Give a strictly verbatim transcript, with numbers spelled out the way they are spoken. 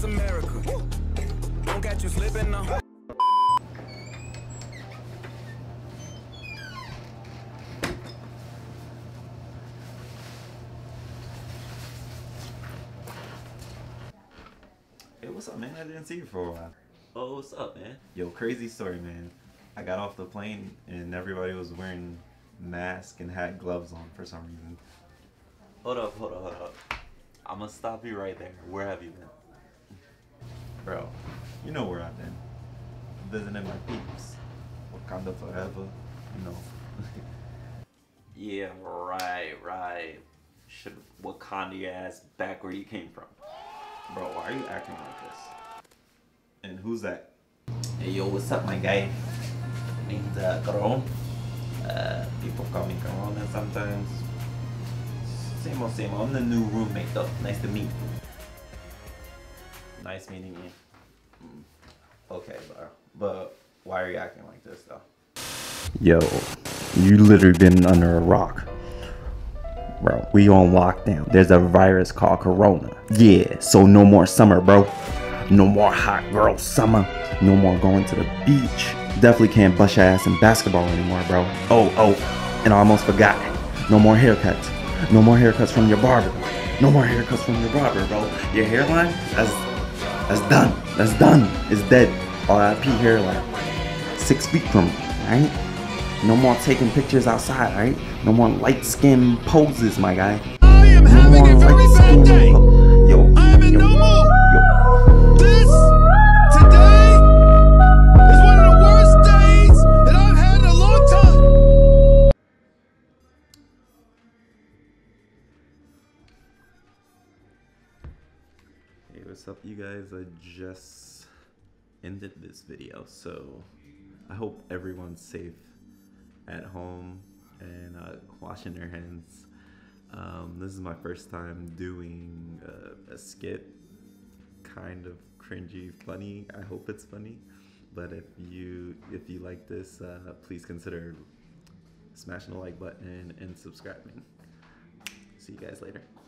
It's America. Don't catch you slipping now. Hey, what's up, man? I didn't see you for a while. Oh, what's up, man? Yo, crazy story, man. I got off the plane and everybody was wearing masks and had gloves on for some reason. Hold up, hold up, hold up. I'm gonna stop you right there. Where have you been? Bro, you know where I've been. Visiting my peeps. Wakanda forever, you know. Yeah, right, right. Should Wakanda your ass back where you came from. Bro, why are you acting like this? And who's that? Hey, yo, what's up, my guy? Name's uh, Caron. Uh, people call me Corona sometimes. Same old, same old. I'm the new roommate, though. Nice to meet you. Nice meeting you. Mm. Okay, bro. But why are you acting like this, though? Yo, you literally been under a rock. Bro, we on lockdown. There's a virus called Corona. Yeah, so no more summer, bro. No more hot girl summer. No more going to the beach. Definitely can't bust your ass in basketball anymore, bro. Oh, oh, and I almost forgot. No more haircuts. No more haircuts from your barber. No more haircuts from your barber, bro. Your hairline, that's, that's done. That's done. It's dead. R I P hairline. Six feet from me, right? No more taking pictures outside, right? No more light skin poses, my guy. I am no having a very bad day. Yo, I am in yo, no mood. yo. This today is one of the worst days that I've had in a long time. Hey, what's up, you guys? I just ended this video, so I hope everyone's safe at home and uh, washing their hands. Um, this is my first time doing uh, a skit, kind of cringy, funny. I hope it's funny, but if you if you like this, uh, please consider smashing the like button and subscribing. See you guys later.